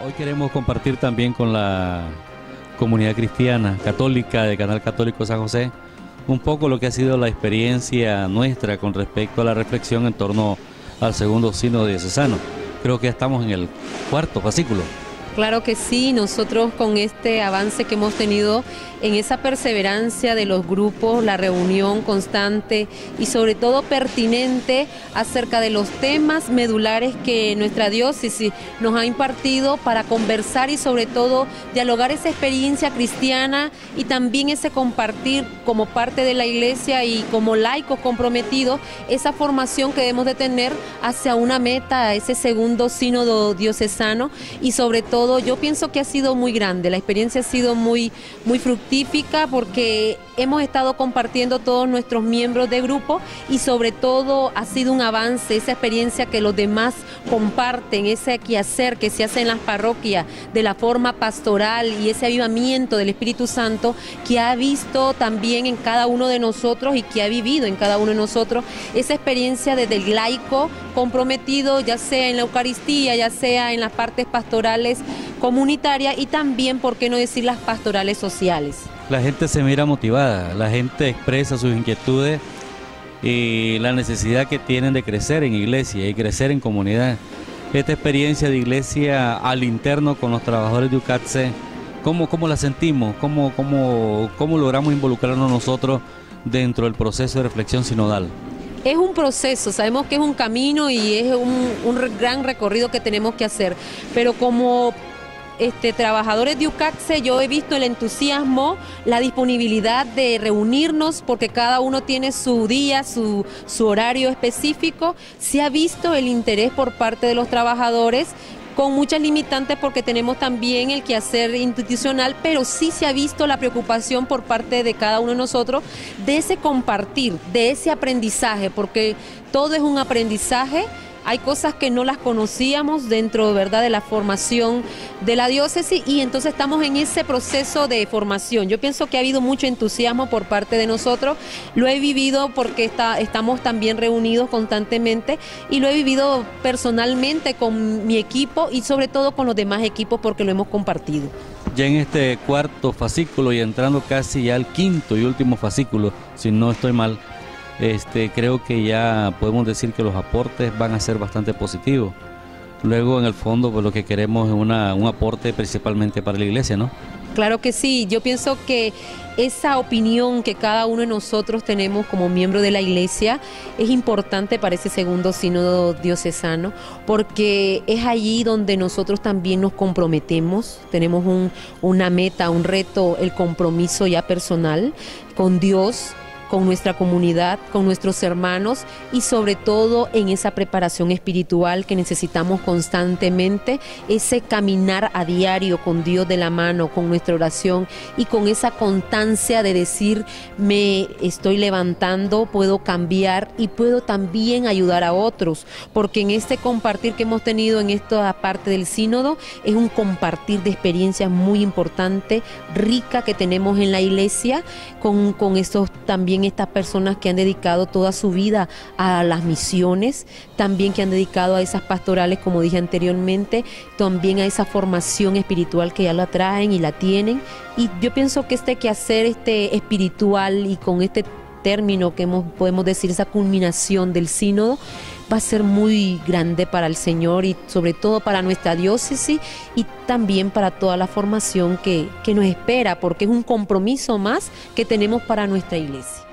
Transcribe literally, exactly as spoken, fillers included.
Hoy queremos compartir también con la comunidad cristiana, católica, del Canal Católico San José, un poco lo que ha sido la experiencia nuestra con respecto a la reflexión en torno al segundo sínodo diocesano. Creo que ya estamos en el cuarto fascículo. Claro que sí, nosotros con este avance que hemos tenido en esa perseverancia de los grupos, la reunión constante y sobre todo pertinente acerca de los temas medulares que nuestra diócesis nos ha impartido para conversar y sobre todo dialogar esa experiencia cristiana y también ese compartir como parte de la iglesia y como laicos comprometidos esa formación que debemos de tener hacia una meta, ese segundo sínodo diocesano y sobre todo yo pienso que ha sido muy grande, la experiencia ha sido muy, muy fructífica porque hemos estado compartiendo todos nuestros miembros de grupo y sobre todo ha sido un avance, esa experiencia que los demás comparten, ese quehacer que se hace en las parroquias de la forma pastoral y ese avivamiento del Espíritu Santo que ha visto también en cada uno de nosotros y que ha vivido en cada uno de nosotros esa experiencia desde el laico comprometido, ya sea en la Eucaristía, ya sea en las partes pastorales comunitarias y también, por qué no decir, las pastorales sociales. La gente se mira motivada, la gente expresa sus inquietudes y la necesidad que tienen de crecer en iglesia y crecer en comunidad. Esta experiencia de iglesia al interno con los trabajadores de U C A T S E, ¿cómo, cómo la sentimos? ¿Cómo, cómo, cómo logramos involucrarnos nosotros dentro del proceso de reflexión sinodal? Es un proceso, sabemos que es un camino y es un, un gran recorrido que tenemos que hacer, pero como Este, trabajadores de U C A T S E, yo he visto el entusiasmo, la disponibilidad de reunirnos porque cada uno tiene su día, su, su horario específico. Se ha visto el interés por parte de los trabajadores, con muchas limitantes porque tenemos también el quehacer institucional, pero sí se ha visto la preocupación por parte de cada uno de nosotros de ese compartir, de ese aprendizaje, porque todo es un aprendizaje. Hay cosas que no las conocíamos dentro, ¿verdad?, de la formación de la diócesis y entonces estamos en ese proceso de formación. Yo pienso que ha habido mucho entusiasmo por parte de nosotros, lo he vivido porque está, estamos también reunidos constantemente y lo he vivido personalmente con mi equipo y sobre todo con los demás equipos porque lo hemos compartido. Ya en este cuarto fascículo y entrando casi ya al quinto y último fascículo, si no estoy mal, Este, creo que ya podemos decir que los aportes van a ser bastante positivos. Luego, en el fondo, pues lo que queremos es una, un aporte principalmente para la iglesia, ¿no? Claro que sí, yo pienso que esa opinión que cada uno de nosotros tenemos como miembro de la iglesia es importante para ese segundo sínodo diocesano, porque es allí donde nosotros también nos comprometemos, tenemos un, una meta, un reto, el compromiso ya personal con Dios, con nuestra comunidad, con nuestros hermanos y sobre todo en esa preparación espiritual que necesitamos constantemente, ese caminar a diario con Dios de la mano, con nuestra oración y con esa constancia de decir, me estoy levantando, puedo cambiar y puedo también ayudar a otros, porque en este compartir que hemos tenido en esta parte del sínodo es un compartir de experiencias muy importante, rica que tenemos en la iglesia, con, con estos también estas personas que han dedicado toda su vida a las misiones, también que han dedicado a esas pastorales, como dije anteriormente, también a esa formación espiritual que ya la traen y la tienen. Y yo pienso que este quehacer este espiritual y con este término que hemos, podemos decir, esa culminación del sínodo, va a ser muy grande para el Señor y sobre todo para nuestra diócesis y también para toda la formación que, que nos espera, porque es un compromiso más que tenemos para nuestra iglesia.